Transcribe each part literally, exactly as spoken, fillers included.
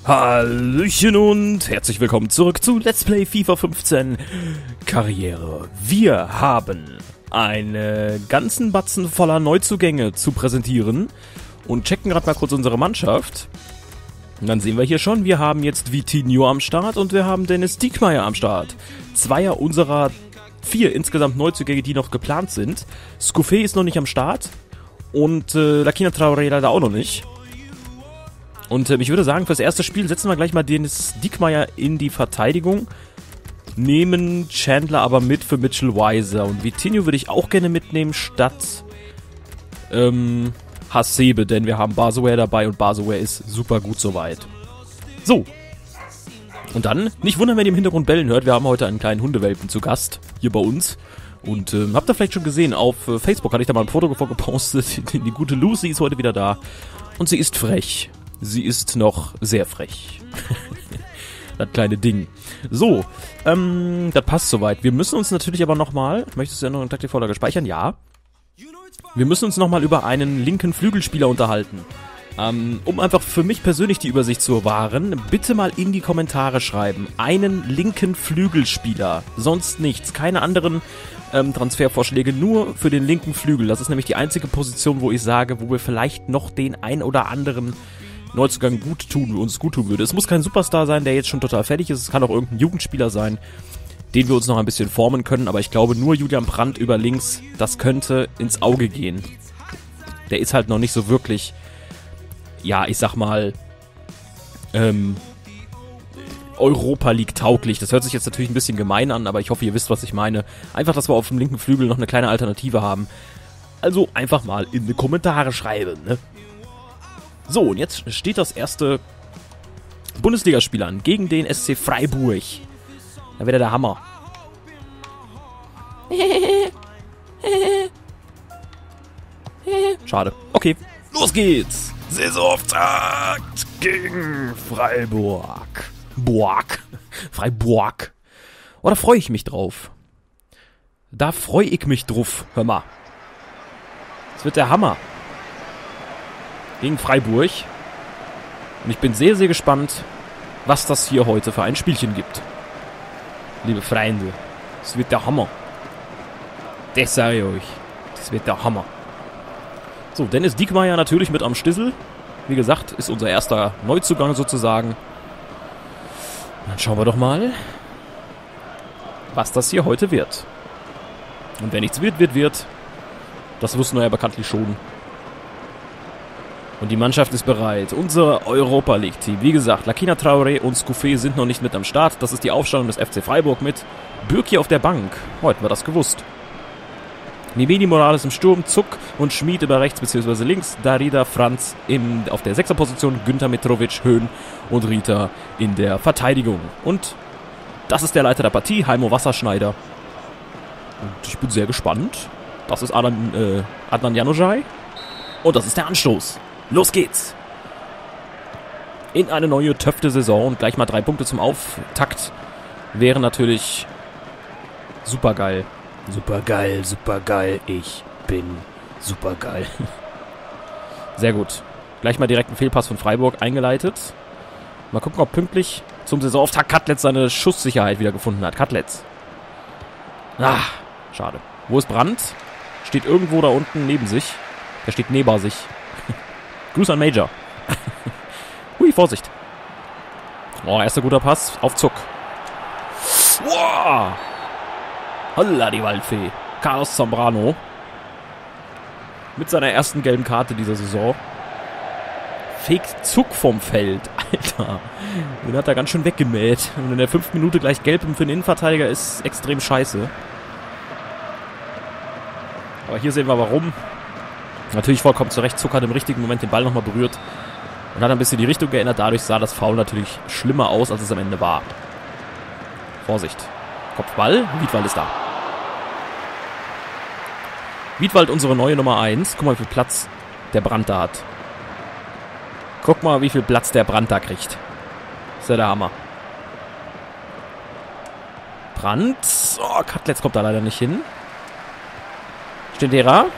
Hallöchen und herzlich willkommen zurück zu Let's Play FIFA fünfzehn Karriere. Wir haben einen ganzen Batzen voller Neuzugänge zu präsentieren und checken gerade mal kurz unsere Mannschaft. Und dann sehen wir hier schon, wir haben jetzt Vitinho am Start und wir haben Dennis Diekmeyer am Start. Zweier unserer vier insgesamt Neuzugänge, die noch geplant sind. Skouffé ist noch nicht am Start und äh, Lakina Traoré leider auch noch nicht. Und äh, ich würde sagen, fürs erste Spiel setzen wir gleich mal Dennis Diekmeyer in die Verteidigung. Nehmen Chandler aber mit für Mitchell Weiser. Und Vitinho würde ich auch gerne mitnehmen, statt ähm, Hasebe, denn wir haben Basoware dabei und Basoware ist super gut soweit. So. Und dann, nicht wundern, wenn ihr im Hintergrund bellen hört, wir haben heute einen kleinen Hundewelpen zu Gast, hier bei uns. Und ähm, habt ihr vielleicht schon gesehen, auf äh, Facebook hatte ich da mal ein Foto gepostet. Die, die gute Lucy ist heute wieder da. Und sie ist frech. Sie ist noch sehr frech. Das kleine Ding. So, ähm, das passt soweit. Wir müssen uns natürlich aber nochmal, möchtest du ja noch eine Taktikvorlage speichern? Ja. Wir müssen uns nochmal über einen linken Flügelspieler unterhalten. Ähm, um einfach für mich persönlich die Übersicht zu wahren, bitte mal in die Kommentare schreiben. Einen linken Flügelspieler. Sonst nichts. Keine anderen ähm, Transfervorschläge. Nur für den linken Flügel. Das ist nämlich die einzige Position, wo ich sage, wo wir vielleicht noch den ein oder anderen Neuzugang gut tun, uns gut tun würde. Es muss kein Superstar sein, der jetzt schon total fertig ist. Es kann auch irgendein Jugendspieler sein, den wir uns noch ein bisschen formen können. Aber ich glaube, nur Julian Brandt über links, das könnte ins Auge gehen. Der ist halt noch nicht so wirklich, ja, ich sag mal, ähm, Europa League tauglich. Das hört sich jetzt natürlich ein bisschen gemein an, aber ich hoffe, ihr wisst, was ich meine. Einfach, dass wir auf dem linken Flügel noch eine kleine Alternative haben. Also einfach mal in die Kommentare schreiben, ne? So, und jetzt steht das erste Bundesligaspiel an gegen den S C Freiburg. Da wird der Hammer. Schade. Okay, los geht's. Saisonauftakt gegen Freiburg. Burg. Freiburg. Oh, da freue ich mich drauf. Da freue ich mich drauf. Hör mal. Das wird der Hammer. Gegen Freiburg. Und ich bin sehr, sehr gespannt, was das hier heute für ein Spielchen gibt. Liebe Freunde, das wird der Hammer. Das sage ich euch. Das wird der Hammer. So, Dennis Diekmeyer natürlich mit am Stissel. Wie gesagt, ist unser erster Neuzugang sozusagen. Dann schauen wir doch mal, was das hier heute wird. Und wenn nichts wird, wird, wird. Das wussten wir ja bekanntlich schon. Und die Mannschaft ist bereit. Unser Europa League Team. Wie gesagt, Lakina Traoré und Skouffé sind noch nicht mit am Start. Das ist die Aufstellung des F C Freiburg mit Bürki auf der Bank. Heute war das gewusst. Mimini Morales im Sturm, Zuck und Schmid über rechts bzw. links. Darida Franz im, auf der Sechserposition. Günther Mitrovic, Höhn und Rita in der Verteidigung. Und das ist der Leiter der Partie, Heimo Wasserschneider. Und ich bin sehr gespannt. Das ist Adnan, äh, Adnan Januzaj. Und das ist der Anstoß. Los geht's! In eine neue töfte Saison und gleich mal drei Punkte zum Auftakt wäre natürlich super geil. Super geil, super geil. Ich bin super geil. Sehr gut. Gleich mal direkt einen Fehlpass von Freiburg eingeleitet. Mal gucken, ob pünktlich zum Saisonauftakt Katlitz seine Schusssicherheit wieder gefunden hat. Katlitz. Ah, schade. Wo ist Brandt? Steht irgendwo da unten neben sich. Der steht neben sich. Gruß an Major. Hui, Vorsicht. Oh, erster guter Pass auf Zuck. Wow. Holla, die Waldfee. Carlos Zambrano. Mit seiner ersten gelben Karte dieser Saison. Fegt Zuck vom Feld. Alter. Den hat er ganz schön weggemäht. Und in der fünften Minute gleich gelb für den Innenverteidiger ist extrem scheiße. Aber hier sehen wir warum. Natürlich vollkommen zu Recht. Zuck hat im richtigen Moment den Ball nochmal berührt und hat ein bisschen die Richtung geändert. Dadurch sah das Foul natürlich schlimmer aus, als es am Ende war. Vorsicht. Kopfball. Wiedwald ist da. Wiedwald, unsere neue Nummer eins. Guck mal, wie viel Platz der Brandt da hat. Guck mal, wie viel Platz der Brandt da kriegt. Ist ja der Hammer. Brandt. Oh, Katlitz kommt da leider nicht hin. Stendera.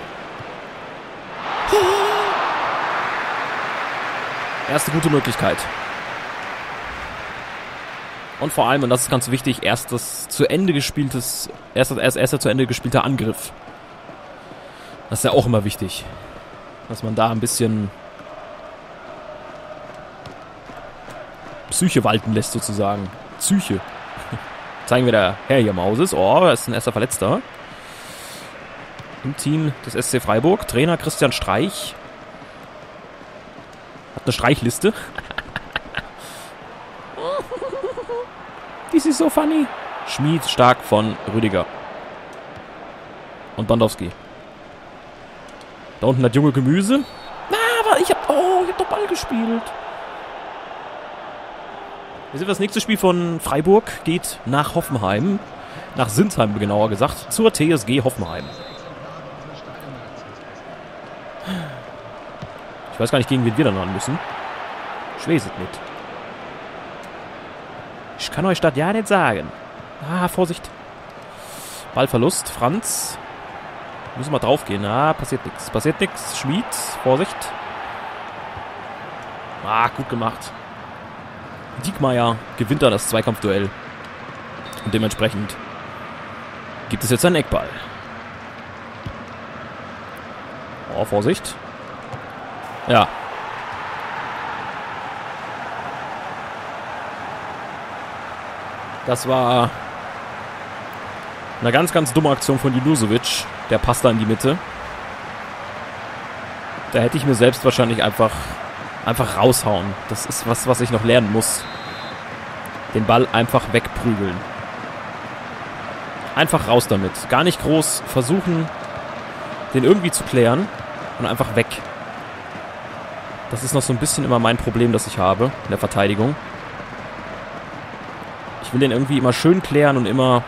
Erste gute Möglichkeit. Und vor allem, und das ist ganz wichtig, erstes zu Ende gespieltes, erster, erst, erster zu Ende gespielter Angriff. Das ist ja auch immer wichtig. Dass man da ein bisschen Psyche walten lässt, sozusagen. Psyche. Zeigen wir der Herr hier Mauses. Oh, da ist ein erster Verletzter. Im Team des S C Freiburg. Trainer Christian Streich. Hat eine Streichliste. This is so funny. Schmied stark von Rüdiger. Und Bandowski. Da unten das junge Gemüse. Na, aber ich hab... Oh, ich hab doch Ball gespielt. Wir sind das nächste Spiel von Freiburg. Geht nach Hoffenheim. Nach Sinsheim, genauer gesagt. Zur T S G Hoffenheim. Ich weiß gar nicht, gegen wen wir dann ran müssen. Ich weiß es nicht. Ich kann euch das ja nicht sagen. Ah, Vorsicht. Ballverlust. Franz. Müssen wir draufgehen. Ah, passiert nichts. Passiert nichts. Schmied. Vorsicht. Ah, gut gemacht. Diekmeyer gewinnt da das Zweikampfduell. Und dementsprechend gibt es jetzt einen Eckball. Oh, Vorsicht. Ja. Das war eine ganz, ganz dumme Aktion von Junusovic. Der passt da in die Mitte. Da hätte ich mir selbst wahrscheinlich einfach, einfach raushauen. Das ist was, was ich noch lernen muss. Den Ball einfach wegprügeln. Einfach raus damit. Gar nicht groß versuchen, den irgendwie zu klären. Und einfach weg. Das ist noch so ein bisschen immer mein Problem, das ich habe in der Verteidigung. Ich will den irgendwie immer schön klären und immer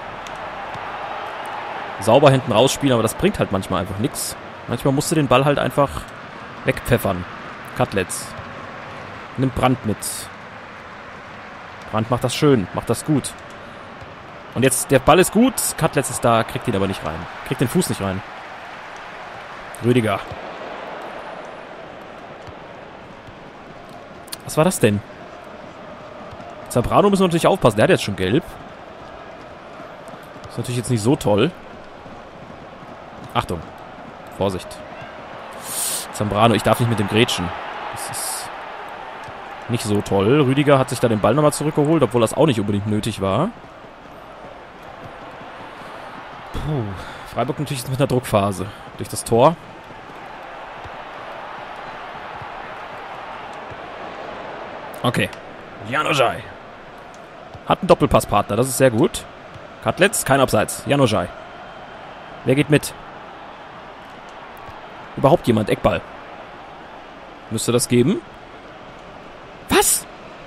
sauber hinten rausspielen, aber das bringt halt manchmal einfach nichts. Manchmal musst du den Ball halt einfach wegpfeffern. Cutlets. Nimmt Brandt mit. Brandt macht das schön, macht das gut. Und jetzt, der Ball ist gut, Cutlets ist da, kriegt ihn aber nicht rein. Kriegt den Fuß nicht rein. Rüdiger. Was war das denn? Zambrano müssen wir natürlich aufpassen. Der hat jetzt schon gelb. Ist natürlich jetzt nicht so toll. Achtung. Vorsicht. Zambrano, ich darf nicht mit dem grätschen. Das ist nicht so toll. Rüdiger hat sich da den Ball nochmal zurückgeholt, obwohl das auch nicht unbedingt nötig war. Puh. Freiburg natürlich jetzt mit einer Druckphase. Durch das Tor. Okay. Januzaj. Hat einen Doppelpasspartner, das ist sehr gut. Cutlets, kein Abseits. Januzaj. Wer geht mit? Überhaupt jemand? Eckball. Müsste das geben? Was?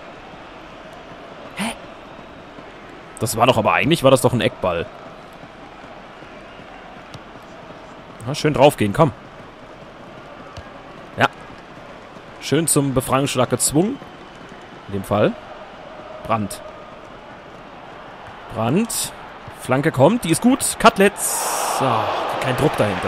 Hä? Das war doch aber eigentlich, war das doch ein Eckball. Na, schön draufgehen, komm. Ja. Schön zum Befreiungsschlag gezwungen. In dem Fall. Brandt. Brandt. Flanke kommt, die ist gut. Cutlets. Oh, kein Druck dahinter.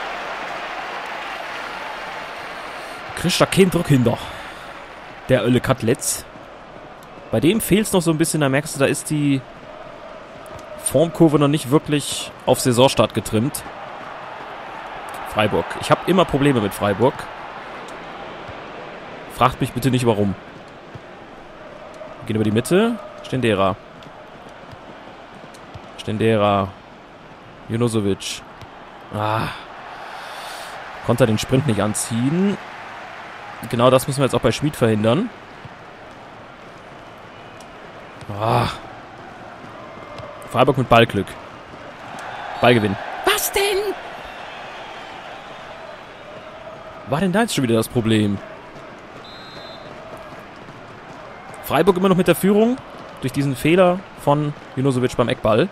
Kriegt da keinen Druck hinter. Der Ölle Cutlets. Bei dem fehlt es noch so ein bisschen, da merkst du, da ist die Formkurve noch nicht wirklich auf Saisonstart getrimmt. Freiburg. Ich habe immer Probleme mit Freiburg. Fragt mich bitte nicht, warum. Wir gehen über die Mitte. Stendera. Stendera. Junusovic. Ah. Konnte er den Sprint nicht anziehen. Genau das müssen wir jetzt auch bei Schmied verhindern. Ah. Freiburg mit Ballglück. Ballgewinn. Was denn? War denn da jetzt schon wieder das Problem? Freiburg immer noch mit der Führung. Durch diesen Fehler von Junusovic beim Eckball.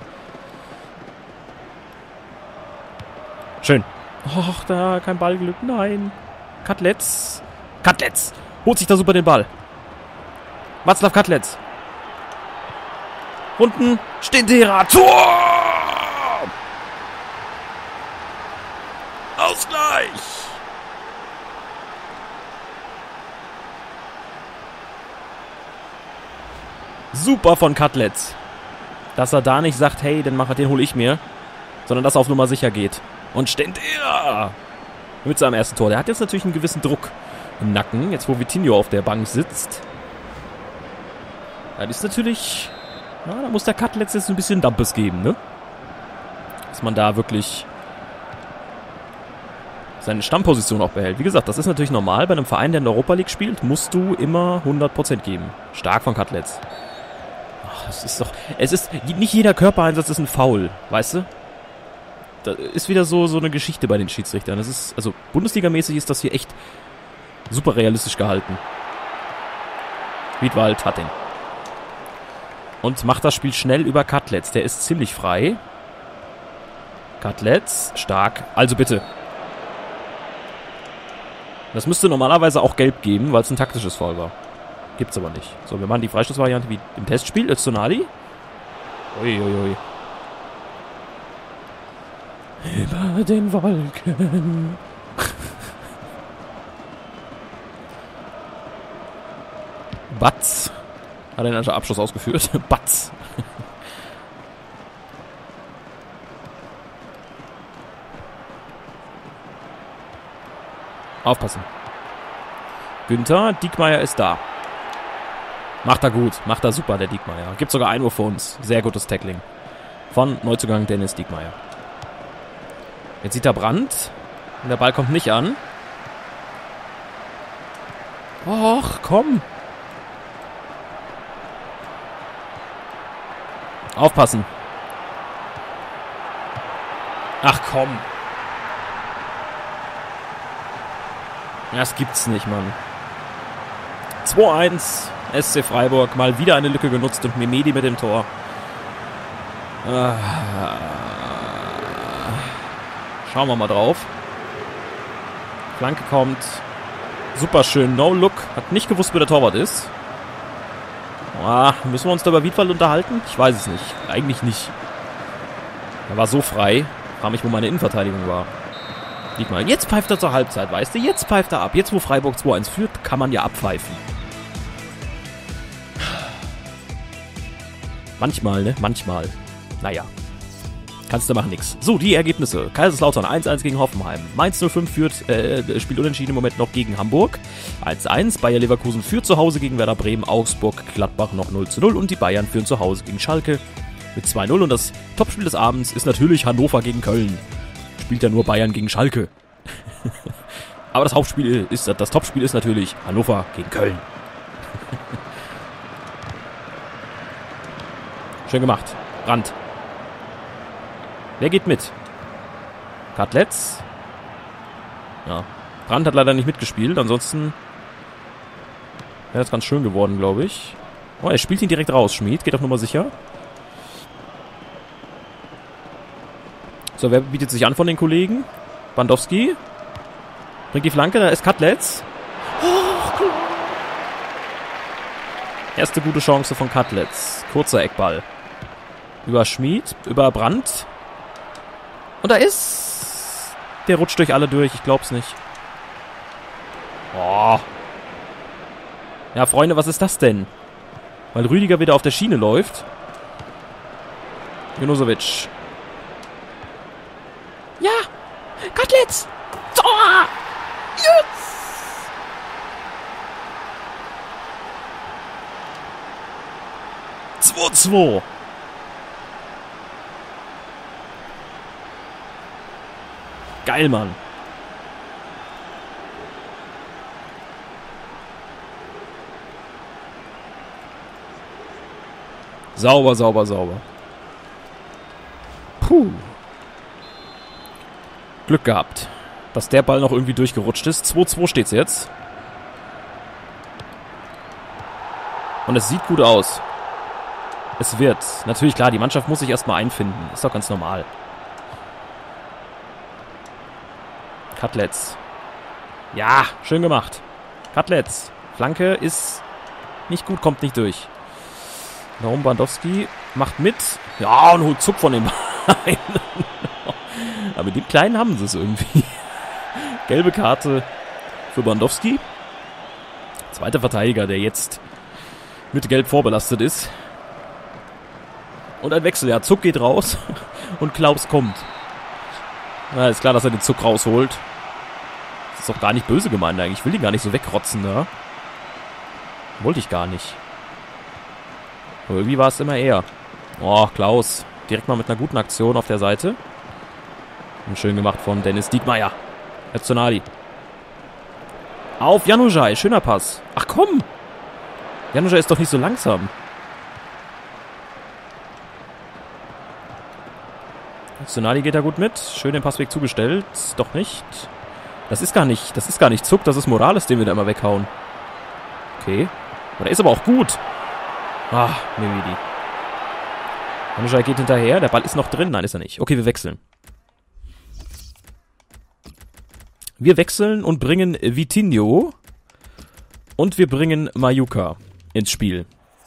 Schön. Och, da kein Ballglück. Nein. Cutlets. Cutlets. Holt sich da super den Ball. Václav Cutlets. Unten. Stendera. Tor! Ausgleich. Super von Cutlets. Dass er da nicht sagt, hey, den Macher, den hole ich mir. Sondern dass er auf Nummer sicher geht. Und Stendera mit seinem ersten Tor. Der hat jetzt natürlich einen gewissen Druck im Nacken. Jetzt, wo Vitinho auf der Bank sitzt. Das ist natürlich... Na, da muss der Cutlets jetzt ein bisschen Dampes geben, ne? Dass man da wirklich seine Stammposition auch behält. Wie gesagt, das ist natürlich normal. Bei einem Verein, der in der Europa League spielt, musst du immer hundert Prozent geben. Stark von Cutlets. Ach, das ist doch... Es ist... Nicht jeder Körpereinsatz ist ein Foul, weißt du? Das ist wieder so, so eine Geschichte bei den Schiedsrichtern. Das ist... Also, Bundesligamäßig ist das hier echt super realistisch gehalten. Wiedwald hat den. Und macht das Spiel schnell über Cutlets. Der ist ziemlich frei. Cutlets, stark. Also bitte. Das müsste normalerweise auch gelb geben, weil es ein taktisches Foul war. Gibt's aber nicht. So, wir machen die Freistoßvariante wie im Testspiel. Öztunali. Uiuiui. Über den Wolken. Batz. Hat einen Abschluss ausgeführt. Batz. Aufpassen. Günther, Diekmeyer ist da. Macht er gut. Macht er super, der Diekmeyer. Gibt sogar Einwurf für uns. Sehr gutes Tackling. Von Neuzugang Dennis Diekmeyer. Jetzt sieht er Brandt. Und der Ball kommt nicht an. Och, komm. Aufpassen. Ach komm. Das gibt's nicht, Mann. zwei eins. S C Freiburg. Mal wieder eine Lücke genutzt und Mehmedi mit dem Tor. Ah. Schauen wir mal drauf. Flanke kommt. Super schön. No look. Hat nicht gewusst, wer der Torwart ist. Ah, müssen wir uns da über Wiedwald unterhalten? Ich weiß es nicht. Eigentlich nicht. Er war so frei. Frag mich, wo meine Innenverteidigung war. Diekmeyer. Jetzt pfeift er zur Halbzeit, weißt du? Jetzt pfeift er ab. Jetzt, wo Freiburg zwei eins führt, kann man ja abpfeifen. Manchmal, ne? Manchmal. Naja. Kannst du machen nix. So, die Ergebnisse. Kaiserslautern eins eins gegen Hoffenheim. Mainz null fünf führt, äh, spielt unentschieden im Moment noch gegen Hamburg. eins eins. Bayer Leverkusen führt zu Hause gegen Werder Bremen. Augsburg, Gladbach noch null zu null. Und die Bayern führen zu Hause gegen Schalke mit zwei null. Und das Topspiel des Abends ist natürlich Hannover gegen Köln. Spielt ja nur Bayern gegen Schalke. Aber das Hauptspiel ist, das Topspiel ist natürlich Hannover gegen Köln. Schön gemacht. Brandt. Wer geht mit? Cutlets. Ja. Brandt hat leider nicht mitgespielt. Ansonsten wäre das ganz schön geworden, glaube ich. Oh, er spielt ihn direkt raus. Schmid geht auf Nummer sicher. So, wer bietet sich an von den Kollegen? Bandowski. Bringt die Flanke, da ist Cutlets. Oh, klar. Erste gute Chance von Cutlets. Kurzer Eckball. Über Schmid, über Brandt. Und da ist... Der rutscht durch alle durch, ich glaub's nicht. Oh. Ja, Freunde, was ist das denn? Weil Rüdiger wieder auf der Schiene läuft. Junusovic. Ja! Cutlets! Tor! Yes! zwei zwei. Geil, Mann. Sauber, sauber, sauber. Puh. Glück gehabt, dass der Ball noch irgendwie durchgerutscht ist. zwei zwei steht's jetzt. Und es sieht gut aus. Es wird. Natürlich, klar, die Mannschaft muss sich erstmal einfinden. Ist doch ganz normal. Cutlets. Ja, schön gemacht. Cutlets. Flanke ist nicht gut, kommt nicht durch. Warum Bandowski macht mit. Ja, und holt Zuck von dem Bein. Aber mit dem Kleinen haben sie es irgendwie. Gelbe Karte für Bandowski. Zweiter Verteidiger, der jetzt mit Gelb vorbelastet ist. Und ein Wechsel, ja, Zuck geht raus und Klaus kommt. Na, ist klar, dass er den Zuck rausholt. Das ist doch gar nicht böse gemeint eigentlich. Ich will ihn gar nicht so wegrotzen, da. Wollte ich gar nicht. Aber irgendwie war es immer eher. Oh, Klaus. Direkt mal mit einer guten Aktion auf der Seite. Und schön gemacht von Dennis Diekmeyer. Öztunali. Auf Januzaj. Schöner Pass. Ach komm. Januzaj ist doch nicht so langsam. Öztunali geht da gut mit. Schön den Passweg zugestellt. Doch nicht. Das ist gar nicht, das ist gar nicht Zuck. Das ist Morales, den wir da immer weghauen. Okay. Und er ist aber auch gut. Ah, Mimidi. Januzaj geht hinterher. Der Ball ist noch drin. Nein, ist er nicht. Okay, wir wechseln. Wir wechseln und bringen Vitinho und wir bringen Majuka ins Spiel.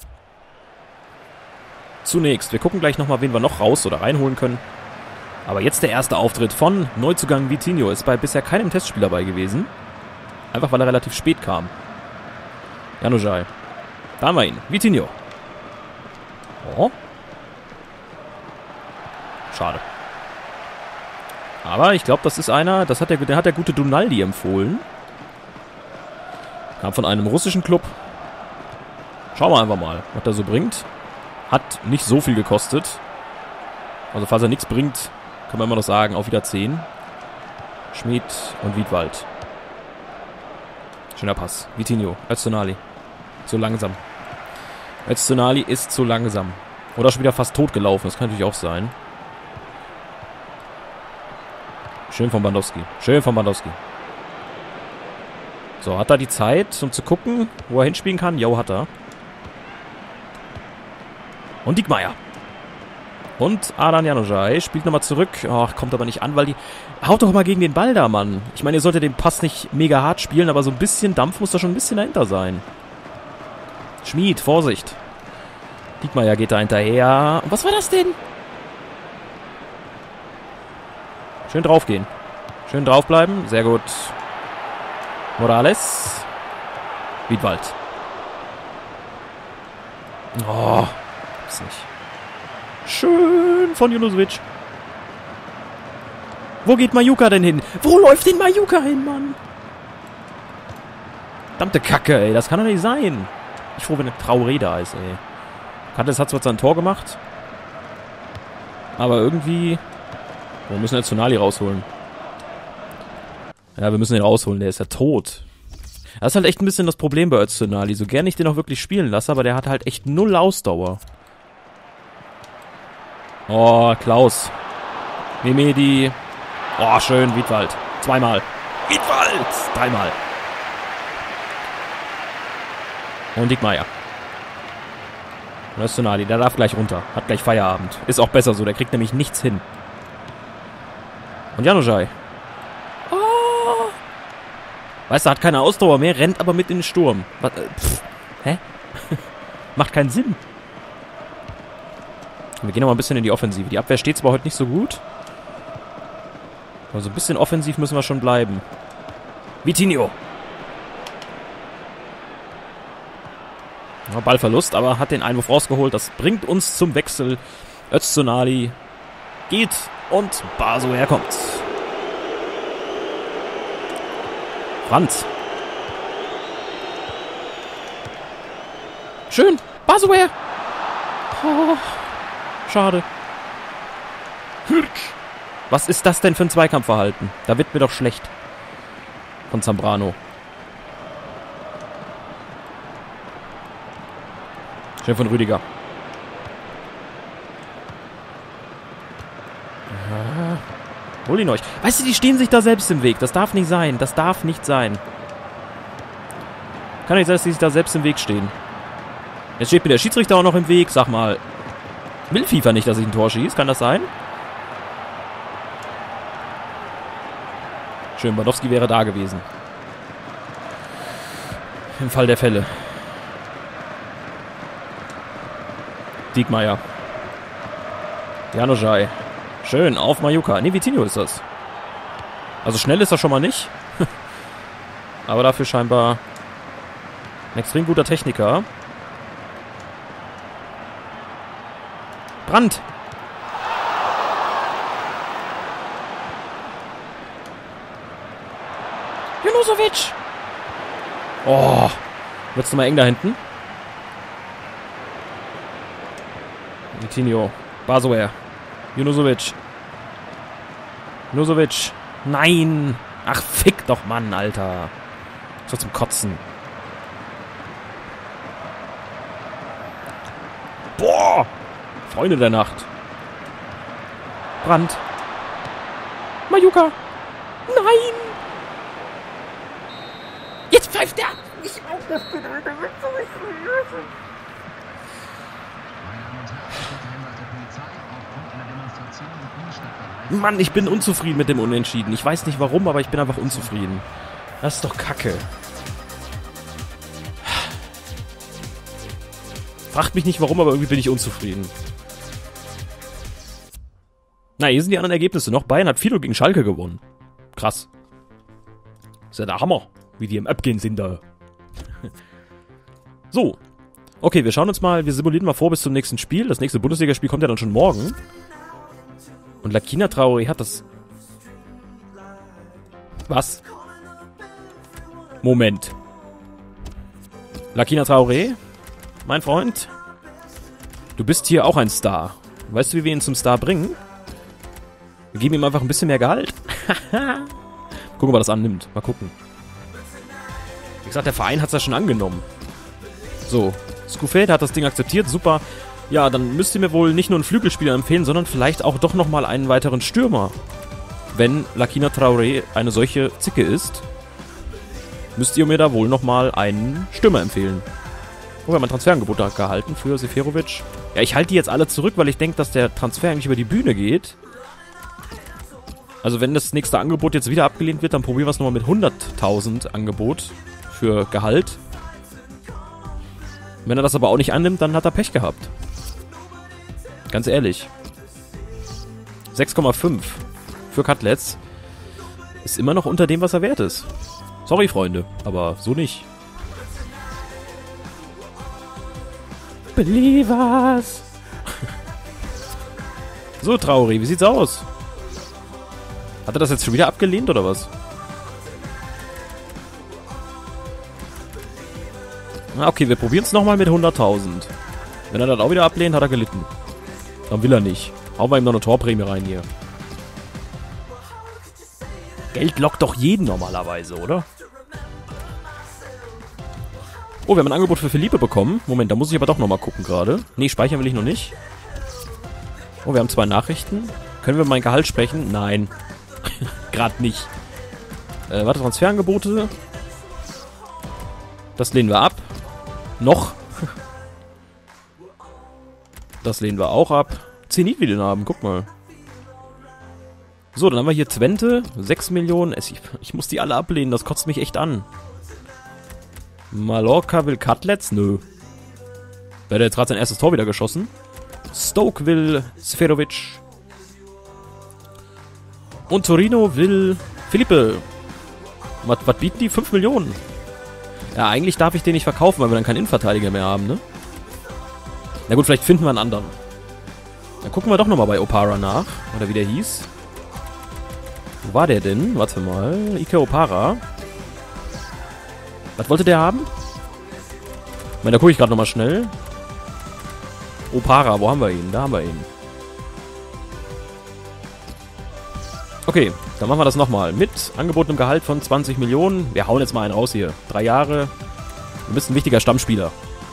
Zunächst, wir gucken gleich nochmal, wen wir noch raus oder reinholen können. Aber jetzt der erste Auftritt von Neuzugang Vitinho. Ist bei bisher keinem Testspiel dabei gewesen. Einfach weil er relativ spät kam. Januzaj. Da haben wir ihn. Vitinho. Oh. Schade. Aber ich glaube, das ist einer, das hat der, der hat der gute Donaldi empfohlen. Kam von einem russischen Club. Schauen wir einfach mal, was der so bringt. Hat nicht so viel gekostet. Also falls er nichts bringt, kann man immer noch sagen, auf wieder zehn. Schmid und Wiedwald. Schöner Pass. Vitinho, Öztunali. Zu langsam. Öztunali ist zu langsam. Oder schon wieder fast tot gelaufen, das kann natürlich auch sein. Schön von Bandowski. Schön von Bandowski. So, hat er die Zeit, um zu gucken, wo er hinspielen kann? Jo, hat er. Und Diekmeyer. Und Adan Januzaj spielt nochmal zurück. Ach, kommt aber nicht an, weil die... Haut doch mal gegen den Ball da, Mann. Ich meine, ihr solltet den Pass nicht mega hart spielen, aber so ein bisschen Dampf muss da schon ein bisschen dahinter sein. Schmid, Vorsicht. Diekmeyer geht da hinterher. Und was war das denn? Schön draufgehen. Schön draufbleiben. Sehr gut. Morales. Wiedwald. Oh. Ist nicht. Schön von Junusovic. Wo geht Majuka denn hin? Wo läuft denn Majuka hin, Mann? Verdammte Kacke, ey. Das kann doch nicht sein. Ich froh, wenn eine Traoré da ist, ey. Kattes hat zwar sein Tor gemacht. Aber irgendwie... Wir müssen jetzt Öztunali rausholen. Ja, wir müssen ihn rausholen. Der ist ja tot. Das ist halt echt ein bisschen das Problem bei Öztunali. So gern ich den auch wirklich spielen lasse, aber der hat halt echt null Ausdauer. Oh, Klaus. Mimedi. Oh, schön. Wiedwald. Zweimal. Wiedwald. Dreimal. Und Diekmeyer. Und Öztunali. Der darf gleich runter. Hat gleich Feierabend. Ist auch besser so. Der kriegt nämlich nichts hin. Und Januzaj. Oh. Weißt du, hat keine Ausdauer mehr, rennt aber mit in den Sturm. Was, äh, pff, hä? Macht keinen Sinn. Wir gehen noch mal ein bisschen in die Offensive. Die Abwehr steht zwar heute nicht so gut. Aber so ein bisschen offensiv müssen wir schon bleiben. Vitinho. Ja, Ballverlust, aber hat den Einwurf rausgeholt. Das bringt uns zum Wechsel. Öztunali geht und Basoer kommt. Franz. Schön. Basoer. Oh, schade. Hürk. Was ist das denn für ein Zweikampfverhalten? Da wird mir doch schlecht. Von Zambrano. Schön von Rüdiger. Ja. Hol ihn euch. Weißt du, die stehen sich da selbst im Weg. Das darf nicht sein. Das darf nicht sein. Kann nicht sein, dass die sich da selbst im Weg stehen. Jetzt steht mir der Schiedsrichter auch noch im Weg. Sag mal. Will FIFA nicht, dass ich ein Tor schieße? Kann das sein? Schön, Bandowski wäre da gewesen. Im Fall der Fälle. Diekmeyer. Januzaj. Schön, auf Majuka. Ne, Vitinho ist das. Also schnell ist er schon mal nicht. Aber dafür scheinbar ein extrem guter Techniker. Brandt. Junusovic. Oh. Wird's nochmal eng da hinten? Vitinho. Basoer. Junusovic. Junusovic. Nein. Ach, fick doch, Mann, Alter. Ist doch zum Kotzen. Boah. Freunde der Nacht. Brandt. Majuka. Nein. Jetzt pfeift er. Ich auch das bin, Alter. Mann, ich bin unzufrieden mit dem Unentschieden. Ich weiß nicht warum, aber ich bin einfach unzufrieden. Das ist doch Kacke. Fragt mich nicht warum, aber irgendwie bin ich unzufrieden. Na, hier sind die anderen Ergebnisse noch. Bayern hat vier null gegen Schalke gewonnen. Krass. Ist ja der Hammer, wie die im Abgehen sind da. So. Okay, wir schauen uns mal, wir simulieren mal vor bis zum nächsten Spiel. Das nächste Bundesligaspiel kommt ja dann schon morgen. Und Lakina Traoré hat das... Was? Moment. Lakina Traoré, mein Freund, du bist hier auch ein Star. Weißt du, wie wir ihn zum Star bringen? Wir geben ihm einfach ein bisschen mehr Gehalt. Gucken, ob er das annimmt. Mal gucken. Wie gesagt, der Verein hat es ja schon angenommen. So, Scufet hat das Ding akzeptiert, super. Ja, dann müsst ihr mir wohl nicht nur einen Flügelspieler empfehlen, sondern vielleicht auch doch nochmal einen weiteren Stürmer. Wenn Lakina Traoré eine solche Zicke ist, müsst ihr mir da wohl nochmal einen Stürmer empfehlen. Oh, wir haben ein Transferangebot da gehalten für Seferovic. Ja, ich halte die jetzt alle zurück, weil ich denke, dass der Transfer eigentlich über die Bühne geht. Also wenn das nächste Angebot jetzt wieder abgelehnt wird, dann probieren wir es nochmal mit hunderttausend Angebot für Gehalt. Wenn er das aber auch nicht annimmt, dann hat er Pech gehabt. Ganz ehrlich. sechs Komma fünf für Cutlets ist immer noch unter dem, was er wert ist. Sorry, Freunde, aber so nicht. Believers! So, Traoré, wie sieht's aus? Hat er das jetzt schon wieder abgelehnt, oder was? Na, okay, wir probieren es nochmal mit hunderttausend. Wenn er das auch wieder ablehnt, hat er gelitten. Dann will er nicht. Hauen wir ihm noch eine Torprämie rein hier. Geld lockt doch jeden normalerweise, oder? Oh, wir haben ein Angebot für Felipe bekommen. Moment, da muss ich aber doch nochmal gucken gerade. Nee, speichern will ich noch nicht. Oh, wir haben zwei Nachrichten. Können wir mein Gehalt sprechen? Nein. Gerade nicht. Äh, warte, Transferangebote. Das lehnen wir ab. Noch. Das lehnen wir auch ab. Zenit will den haben, guck mal. So, dann haben wir hier Twente. sechs Millionen. Ich, ich muss die alle ablehnen, das kotzt mich echt an. Mallorca will Cutlets? Nö. Der hat jetzt gerade sein erstes Tor wieder geschossen. Stoke will Seferovic. Und Torino will Felipe. Was, was bieten die? fünf Millionen. Ja, eigentlich darf ich den nicht verkaufen, weil wir dann keinen Innenverteidiger mehr haben, ne? Na gut, vielleicht finden wir einen anderen. Dann gucken wir doch nochmal bei Opara nach. Oder wie der hieß. Wo war der denn? Warte mal. Ike Opara. Was wollte der haben? Ich meine, da gucke ich gerade nochmal schnell. Opara, wo haben wir ihn? Da haben wir ihn. Okay, dann machen wir das nochmal. Mit angebotenem Gehalt von zwanzig Millionen. Wir hauen jetzt mal einen raus hier. Drei Jahre. Du bist ein wichtiger Stammspieler.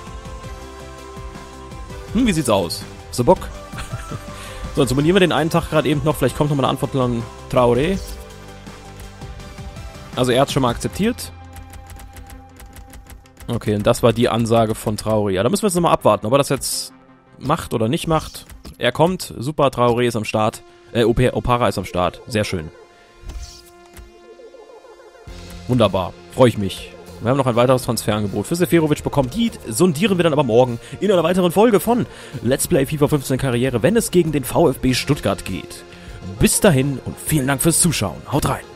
Hm, wie sieht's aus? Hast du Bock? So, dann simulieren wir den einen Tag gerade eben noch. Vielleicht kommt nochmal eine Antwort von Traoré. Also er hat schon mal akzeptiert. Okay, und das war die Ansage von Traoré. Ja, da müssen wir jetzt nochmal abwarten, ob er das jetzt macht oder nicht macht. Er kommt. Super, Traoré ist am Start. Äh, Opara ist am Start. Sehr schön. Wunderbar. Freue ich mich. Wir haben noch ein weiteres Transferangebot für Seferovic bekommen. Die sondieren wir dann aber morgen in einer weiteren Folge von Let's Play FIFA fünfzehn Karriere, wenn es gegen den VfB Stuttgart geht. Bis dahin und vielen Dank fürs Zuschauen. Haut rein.